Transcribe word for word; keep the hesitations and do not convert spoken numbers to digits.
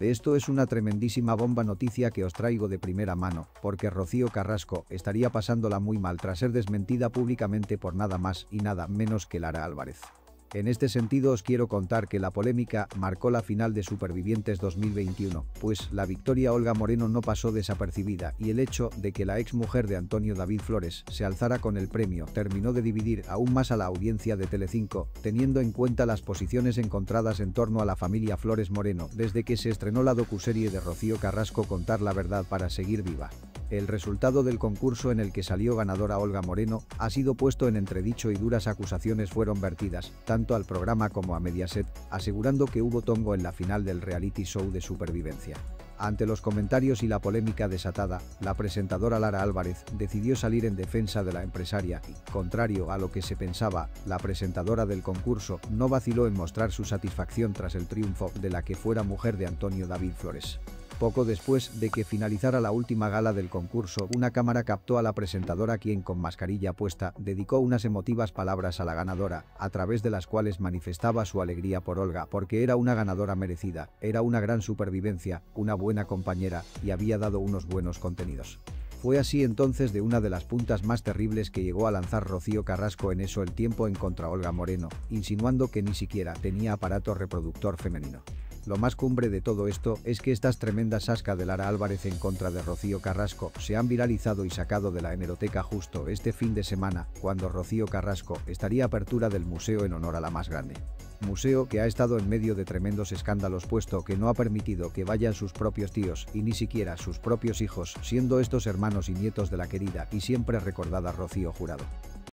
Esto es una tremendísima bomba noticia que os traigo de primera mano, porque Rocío Carrasco estaría pasándola muy mal tras ser desmentida públicamente por nada más y nada menos que Lara Álvarez. En este sentido os quiero contar que la polémica marcó la final de Supervivientes dos mil veintiuno, pues la victoria Olga Moreno no pasó desapercibida y el hecho de que la ex mujer de Antonio David Flores se alzara con el premio terminó de dividir aún más a la audiencia de Telecinco, teniendo en cuenta las posiciones encontradas en torno a la familia Flores Moreno desde que se estrenó la docuserie de Rocío Carrasco Contar la verdad para seguir viva. El resultado del concurso en el que salió ganadora Olga Moreno ha sido puesto en entredicho y duras acusaciones fueron vertidas, tanto al programa como a Mediaset, asegurando que hubo tongo en la final del reality show de supervivencia. Ante los comentarios y la polémica desatada, la presentadora Lara Álvarez decidió salir en defensa de la empresaria y, contrario a lo que se pensaba, la presentadora del concurso no vaciló en mostrar su satisfacción tras el triunfo de la que fuera mujer de Antonio David Flores. Poco después de que finalizara la última gala del concurso, una cámara captó a la presentadora quien con mascarilla puesta dedicó unas emotivas palabras a la ganadora, a través de las cuales manifestaba su alegría por Olga porque era una ganadora merecida, era una gran supervivencia, una buena compañera y había dado unos buenos contenidos. Fue así entonces de una de las puntas más terribles que llegó a lanzar Rocío Carrasco en eso el tiempo en contra Olga Moreno, insinuando que ni siquiera tenía aparato reproductor femenino. Lo más cumbre de todo esto es que estas tremendas ascas de Lara Álvarez en contra de Rocío Carrasco se han viralizado y sacado de la hemeroteca justo este fin de semana, cuando Rocío Carrasco estaría apertura del museo en honor a la más grande. Museo que ha estado en medio de tremendos escándalos puesto que no ha permitido que vayan sus propios tíos y ni siquiera sus propios hijos, siendo estos hermanos y nietos de la querida y siempre recordada Rocío Jurado.